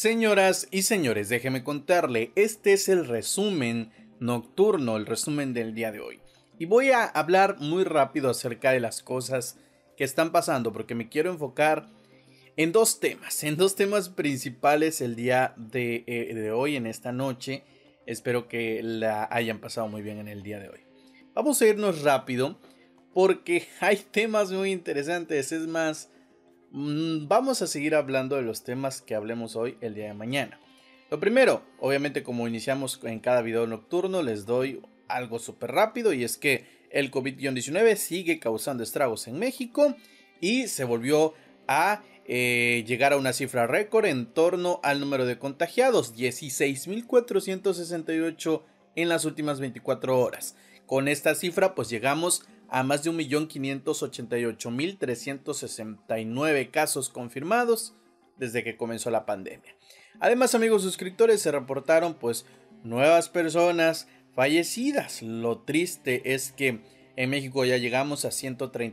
Señoras y señores, déjeme contarle, este es el resumen nocturno, el resumen del día de hoy. Y voy a hablar muy rápido acerca de las cosas que están pasando, porque me quiero enfocar en dos temas principales el día de hoy, en esta noche. Espero que la hayan pasado muy bien en el día de hoy. Vamos a irnos rápido, porque hay temas muy interesantes, es más... Vamos a seguir hablando de los temas que hablemos hoy el día de mañana. Lo primero, obviamente como iniciamos en cada video nocturno, les doy algo súper rápido y es que el COVID-19 sigue causando estragos en México y se volvió a llegar a una cifra récord en torno al número de contagiados, 16.468 en las últimas 24 horas. Con esta cifra pues llegamos a más de 1.588.369 casos confirmados desde que comenzó la pandemia. Además, amigos suscriptores, se reportaron pues nuevas personas fallecidas. Lo triste es que en México ya llegamos a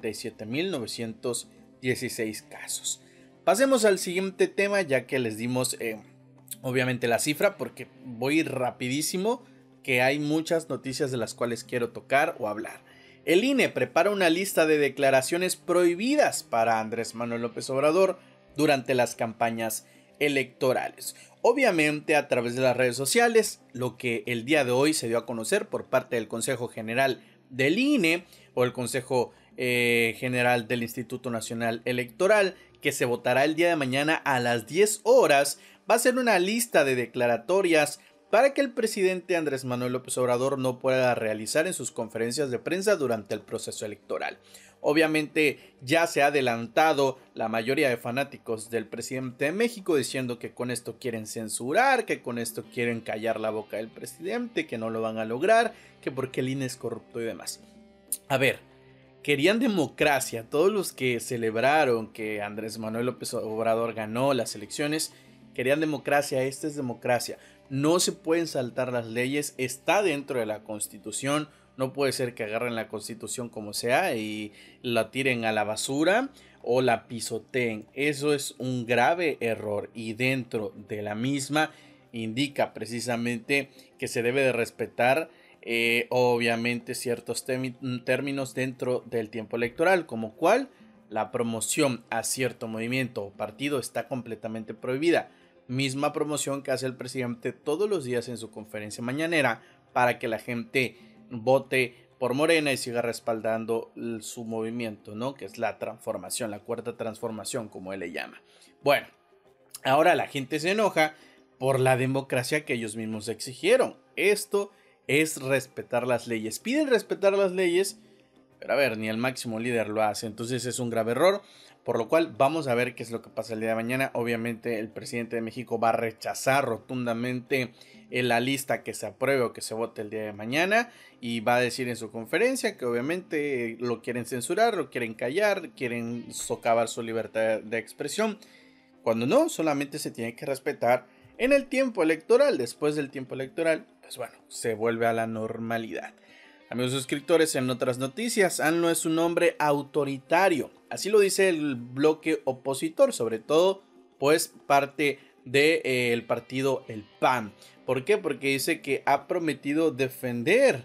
137.916 casos. Pasemos al siguiente tema, ya que les dimos obviamente la cifra, porque voy rapidísimo, que hay muchas noticias de las cuales quiero tocar o hablar. El INE prepara una lista de declaraciones prohibidas para Andrés Manuel López Obrador durante las campañas electorales. Obviamente a través de las redes sociales, lo que el día de hoy se dio a conocer por parte del Consejo General del INE o el Consejo General del Instituto Nacional Electoral, que se votará el día de mañana a las 10 horas, va a ser una lista de declaratorias para que el presidente Andrés Manuel López Obrador no pueda realizar en sus conferencias de prensa durante el proceso electoral. Obviamente ya se ha adelantado la mayoría de fanáticos del presidente de México diciendo que con esto quieren censurar, que con esto quieren callar la boca del presidente, que no lo van a lograr, que porque el INE es corrupto y demás. A ver, querían democracia. Todos los que celebraron que Andrés Manuel López Obrador ganó las elecciones querían democracia. Esta es democracia. No se pueden saltar las leyes, está dentro de la Constitución. No puede ser que agarren la Constitución como sea y la tiren a la basura o la pisoteen. Eso es un grave error y dentro de la misma indica precisamente que se debe de respetar obviamente ciertos términos dentro del tiempo electoral, como cual la promoción a cierto movimiento o partido está completamente prohibida. Misma promoción que hace el presidente todos los días en su conferencia mañanera para que la gente vote por Morena y siga respaldando su movimiento, ¿no? Que es la transformación, la cuarta transformación, como él le llama. Bueno, ahora la gente se enoja por la democracia que ellos mismos exigieron. Esto es respetar las leyes. Piden respetar las leyes, pero a ver, ni el máximo líder lo hace. Entonces es un grave error. Por lo cual vamos a ver qué es lo que pasa el día de mañana. Obviamente el presidente de México va a rechazar rotundamente la lista que se apruebe o que se vote el día de mañana. Y va a decir en su conferencia que obviamente lo quieren censurar, lo quieren callar, quieren socavar su libertad de expresión. Cuando no, solamente se tiene que respetar en el tiempo electoral. Después del tiempo electoral, pues bueno, se vuelve a la normalidad. Amigos suscriptores, en otras noticias, AMLO es un hombre autoritario. Así lo dice el bloque opositor, sobre todo pues parte del partido el PAN. ¿Por qué? Porque dice que ha prometido defender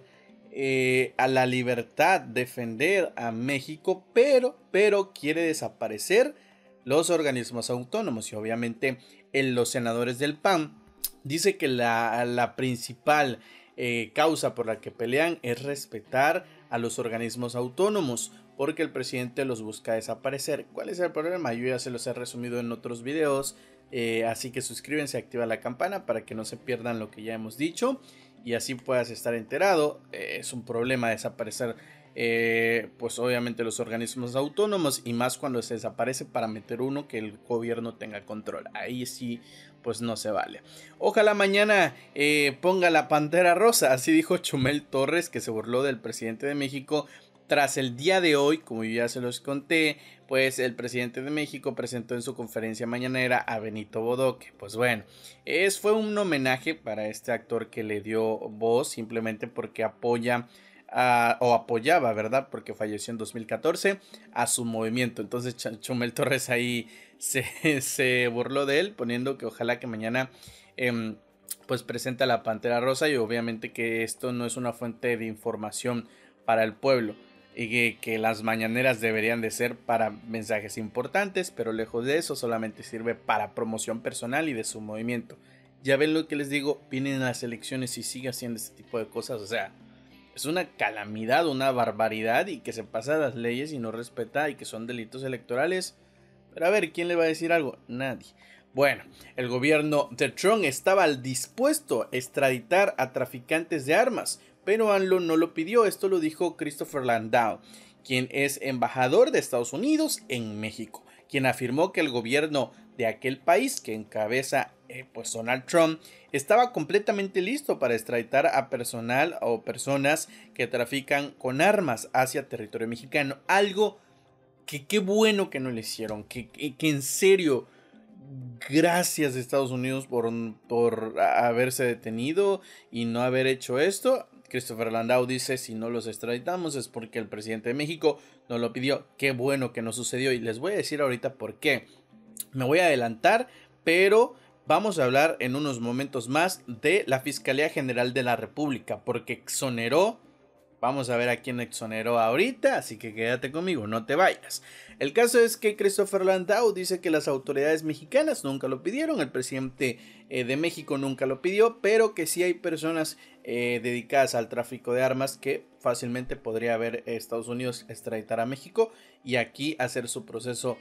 a la libertad, defender a México, pero quiere desaparecer los organismos autónomos. Y obviamente los senadores del PAN dice que la principal causa por la que pelean es respetar a los organismos autónomos, porque el presidente los busca desaparecer. ¿Cuál es el problema? Yo ya se los he resumido en otros videos, así que suscríbanse, activa la campana para que no se pierdan lo que ya hemos dicho y así puedas estar enterado. Es un problema desaparecer pues obviamente los organismos autónomos, y más cuando se desaparece para meter uno que el gobierno tenga control. Ahí sí pues no se vale. Ojalá mañana ponga la pantera rosa, así dijo Chumel Torres, que se burló del presidente de México. Tras el día de hoy, como yo ya se los conté, pues el presidente de México presentó en su conferencia mañanera a Benito Bodoque. Pues bueno, fue un homenaje para este actor que le dio voz simplemente porque apoya o apoyaba, ¿verdad? Porque falleció en 2014 a su movimiento. Entonces Chumel Torres ahí se burló de él, poniendo que ojalá que mañana pues presente a la Pantera Rosa, y obviamente que esto no es una fuente de información para el pueblo, y que las mañaneras deberían de ser para mensajes importantes, pero lejos de eso solamente sirve para promoción personal y de su movimiento. Ya ven lo que les digo, vienen las elecciones y sigue haciendo este tipo de cosas, o sea, es una calamidad, una barbaridad, y que se pasa las leyes y no respeta, y que son delitos electorales. Pero a ver, ¿quién le va a decir algo? Nadie. Bueno, el gobierno de Trump estaba dispuesto a extraditar a traficantes de armas, pero AMLO no lo pidió. Esto lo dijo Christopher Landau, quien es embajador de Estados Unidos en México, quien afirmó que el gobierno de aquel país que encabeza pues Donald Trump estaba completamente listo para extraditar a personal o personas que trafican con armas hacia territorio mexicano. Algo que qué bueno que no le hicieron, que en serio, gracias Estados Unidos por haberse detenido y no haber hecho esto. Christopher Landau dice, si no los extraditamos es porque el presidente de México no lo pidió. Qué bueno que no sucedió, y les voy a decir ahorita por qué. Me voy a adelantar, pero vamos a hablar en unos momentos más de la Fiscalía General de la República, porque exoneró. Vamos a ver a quién exoneró ahorita, así que quédate conmigo, no te vayas. El caso es que Christopher Landau dice que las autoridades mexicanas nunca lo pidieron, el presidente de México nunca lo pidió, pero que sí hay personas dedicadas al tráfico de armas que fácilmente podría haber Estados Unidos extraditar a México y aquí hacer su proceso,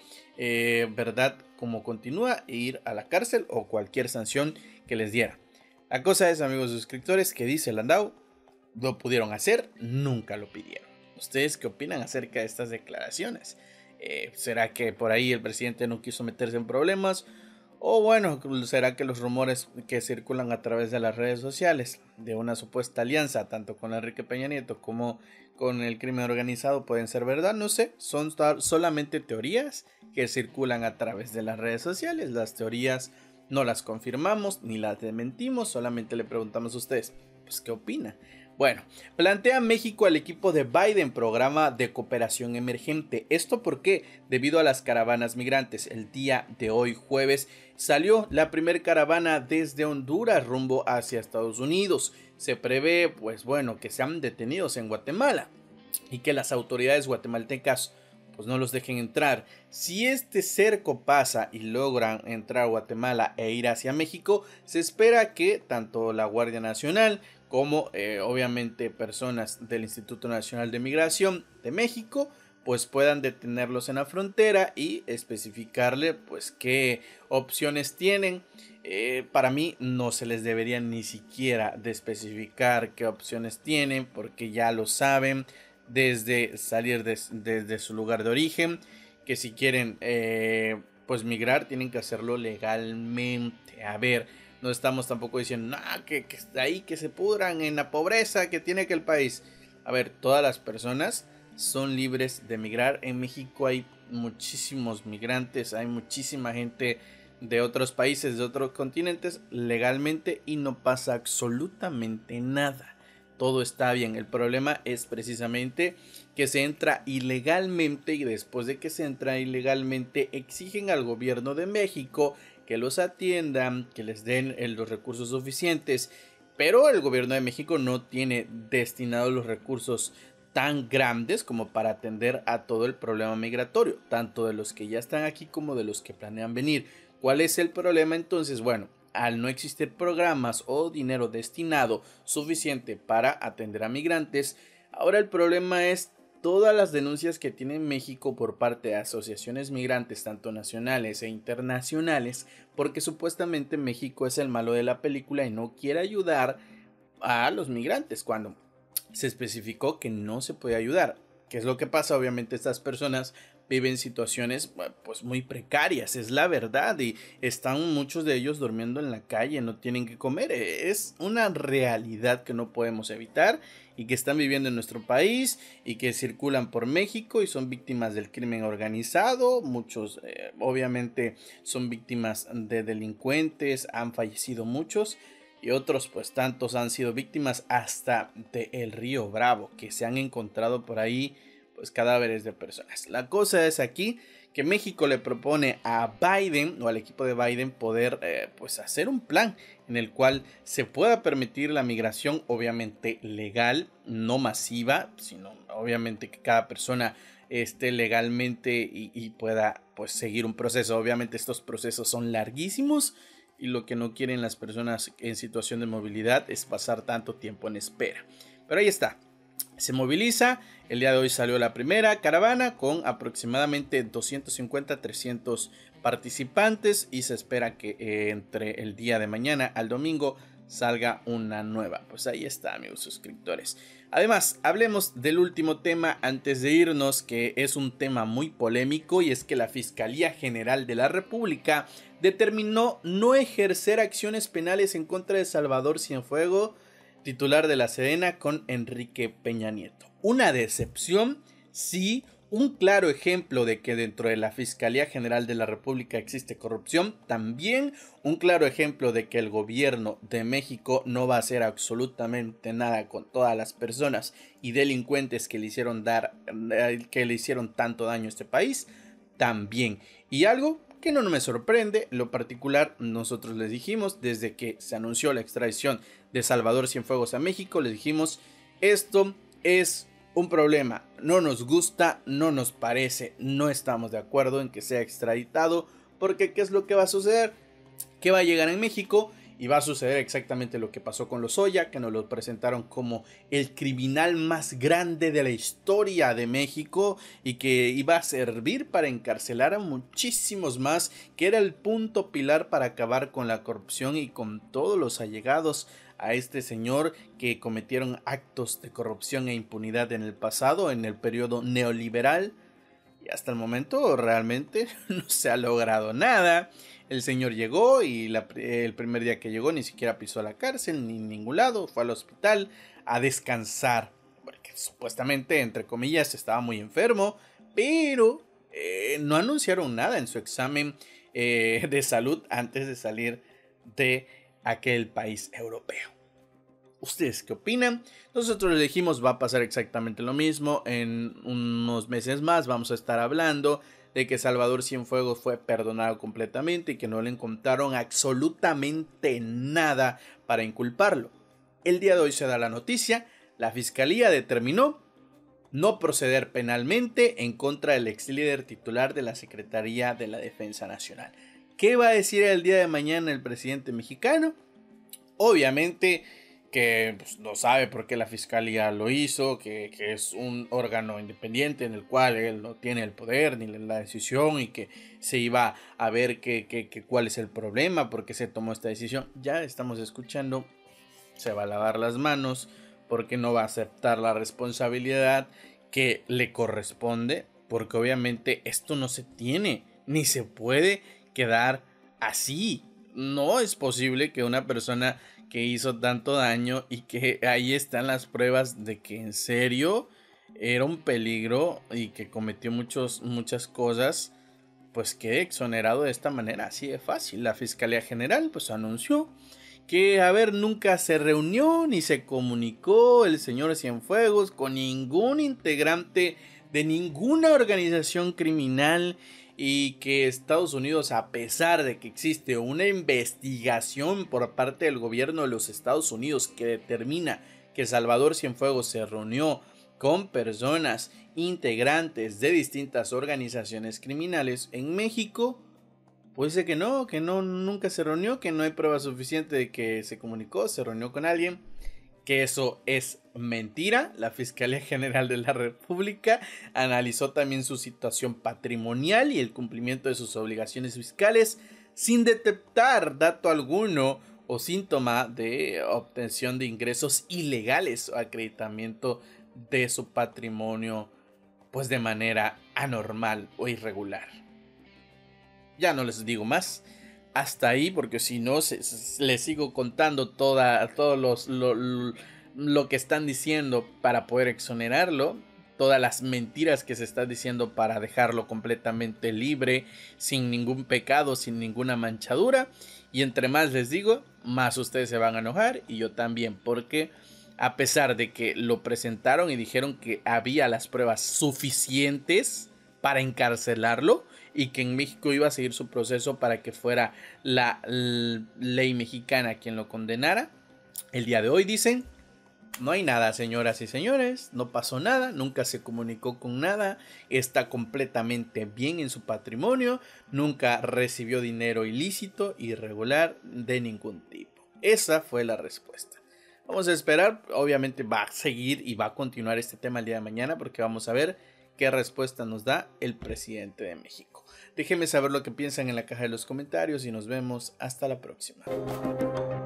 verdad, como continúa, e ir a la cárcel o cualquier sanción que les diera. La cosa es, amigos suscriptores, que dice Landau, lo pudieron hacer, nunca lo pidieron. ¿Ustedes qué opinan acerca de estas declaraciones? ¿Será que por ahí el presidente no quiso meterse en problemas? O bueno, ¿será que los rumores que circulan a través de las redes sociales de una supuesta alianza tanto con Enrique Peña Nieto como con el crimen organizado pueden ser verdad? No sé, son solamente teorías que circulan a través de las redes sociales. Las teorías no las confirmamos ni las desmentimos, solamente le preguntamos a ustedes, pues, ¿qué opina? Bueno, plantea México al equipo de Biden programa de cooperación emergente. ¿Esto por qué? Debido a las caravanas migrantes. El día de hoy, jueves, salió la primera caravana desde Honduras rumbo hacia Estados Unidos. Se prevé, pues bueno, que sean detenidos en Guatemala y que las autoridades guatemaltecas pues no los dejen entrar. Si este cerco pasa y logran entrar a Guatemala e ir hacia México, se espera que tanto la Guardia Nacional como obviamente personas del Instituto Nacional de Migración de México pues puedan detenerlos en la frontera y especificarle pues qué opciones tienen. Para mí no se les debería ni siquiera de especificar qué opciones tienen, porque ya lo saben desde salir desde su lugar de origen, que si quieren pues migrar tienen que hacerlo legalmente. A ver, no estamos tampoco diciendo que ahí que se pudran en la pobreza que tiene que el país. A ver, todas las personas son libres de migrar. En México hay muchísimos migrantes, hay muchísima gente de otros países, de otros continentes legalmente, y no pasa absolutamente nada. Todo está bien. El problema es precisamente que se entra ilegalmente, y después de que se entra ilegalmente exigen al gobierno de México que los atiendan, que les den los recursos suficientes, pero el gobierno de México no tiene destinados los recursos tan grandes como para atender a todo el problema migratorio, tanto de los que ya están aquí como de los que planean venir. ¿Cuál es el problema entonces? Bueno, al no existir programas o dinero destinado suficiente para atender a migrantes, ahora el problema es todas las denuncias que tiene México por parte de asociaciones migrantes, tanto nacionales e internacionales, porque supuestamente México es el malo de la película y no quiere ayudar a los migrantes, cuando se especificó que no se puede ayudar. ¿Qué es lo que pasa? Obviamente estas personas viven situaciones pues muy precarias, es la verdad, y están muchos de ellos durmiendo en la calle, no tienen que comer. Es una realidad que no podemos evitar y que están viviendo en nuestro país y que circulan por México y son víctimas del crimen organizado. Muchos obviamente son víctimas de delincuentes, han fallecido muchos. y otros pues tantos han sido víctimas hasta del río Bravo, que se han encontrado por ahí pues cadáveres de personas. La cosa es aquí que México le propone a Biden o al equipo de Biden poder pues hacer un plan en el cual se pueda permitir la migración, obviamente legal, no masiva, sino obviamente que cada persona esté legalmente y pueda pues seguir un proceso. Obviamente estos procesos son larguísimos y lo que no quieren las personas en situación de movilidad es pasar tanto tiempo en espera. Pero ahí está, se moviliza. El día de hoy salió la primera caravana con aproximadamente 250-300 participantes y se espera que entre el día de mañana al domingo salga una nueva. Pues ahí está, amigos suscriptores. Además, hablemos del último tema antes de irnos, que es un tema muy polémico, y es que la Fiscalía General de la República determinó no ejercer acciones penales en contra de Salvador Cienfuegos, titular de la Sedena, con Enrique Peña Nieto. Una decepción, sí, un claro ejemplo de que dentro de la Fiscalía General de la República existe corrupción, también un claro ejemplo de que el gobierno de México no va a hacer absolutamente nada con todas las personas y delincuentes que le hicieron tanto daño a este país, también. Y algo que no me sorprende, lo particular, nosotros les dijimos desde que se anunció la extradición de Salvador Cienfuegos a México, les dijimos, esto es un problema, no nos gusta, no nos parece, no estamos de acuerdo en que sea extraditado, porque ¿qué es lo que va a suceder? Que va a llegar en México y va a suceder exactamente lo que pasó con Lozoya, que nos lo presentaron como el criminal más grande de la historia de México y que iba a servir para encarcelar a muchísimos más, que era el punto pilar para acabar con la corrupción y con todos los allegados a este señor que cometieron actos de corrupción e impunidad en el pasado, en el periodo neoliberal. Y hasta el momento realmente no se ha logrado nada. El señor llegó y el primer día que llegó ni siquiera pisó la cárcel ni en ningún lado. Fue al hospital a descansar, porque supuestamente, entre comillas, estaba muy enfermo. Pero no anunciaron nada en su examen de salud antes de salir de aquel país europeo. ¿Ustedes qué opinan? Nosotros les dijimos va a pasar exactamente lo mismo. En unos meses más vamos a estar hablando de que Salvador Cienfuegos fue perdonado completamente y que no le encontraron absolutamente nada para inculparlo. El día de hoy se da la noticia, la fiscalía determinó no proceder penalmente en contra del ex líder titular de la Secretaría de la Defensa Nacional. ¿Qué va a decir el día de mañana el presidente mexicano? Obviamente que pues, no sabe por qué la fiscalía lo hizo, que es un órgano independiente en el cual él no tiene el poder ni la decisión y que se iba a ver cuál es el problema, por qué se tomó esta decisión. Ya estamos escuchando, se va a lavar las manos porque no va a aceptar la responsabilidad que le corresponde, porque obviamente esto no se tiene ni se puede quedar así. No es posible que una persona que hizo tanto daño y que ahí están las pruebas de que en serio era un peligro y que cometió muchas cosas, pues quede exonerado de esta manera, así de fácil. La Fiscalía General pues anunció que, nunca se reunió ni se comunicó el señor Cienfuegos con ningún integrante de ninguna organización criminal y que Estados Unidos, a pesar de que existe una investigación por parte del gobierno de los Estados Unidos que determina que Salvador Cienfuegos se reunió con personas integrantes de distintas organizaciones criminales en México, pues dice que no, nunca se reunió, que no hay prueba suficiente de que se comunicó, se reunió con alguien, que eso es mentira. La Fiscalía General de la República analizó también su situación patrimonial y el cumplimiento de sus obligaciones fiscales sin detectar dato alguno o síntoma de obtención de ingresos ilegales o acreditamiento de su patrimonio pues de manera anormal o irregular. Ya no les digo más. Hasta ahí, porque si no, les sigo contando todo lo que están diciendo para poder exonerarlo. Todas las mentiras que se están diciendo para dejarlo completamente libre, sin ningún pecado, sin ninguna manchadura. Y entre más les digo, más ustedes se van a enojar y yo también, porque a pesar de que lo presentaron y dijeron que había las pruebas suficientes para encarcelarlo y que en México iba a seguir su proceso para que fuera la ley mexicana quien lo condenara, el día de hoy dicen: no hay nada, señoras y señores, no pasó nada, nunca se comunicó con nada, está completamente bien en su patrimonio, nunca recibió dinero ilícito, irregular, de ningún tipo. Esa fue la respuesta. Vamos a esperar, obviamente va a seguir y va a continuar este tema el día de mañana porque vamos a ver qué respuesta nos da el presidente de México. Déjenme saber lo que piensan en la caja de los comentarios y nos vemos hasta la próxima.